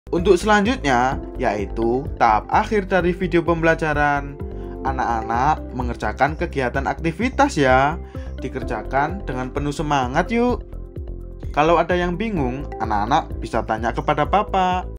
Untuk selanjutnya, yaitu tahap akhir dari video pembelajaran. Anak-anak mengerjakan kegiatan aktivitas ya. Dikerjakan dengan penuh semangat yuk. Kalau ada yang bingung, anak-anak bisa tanya kepada Papa.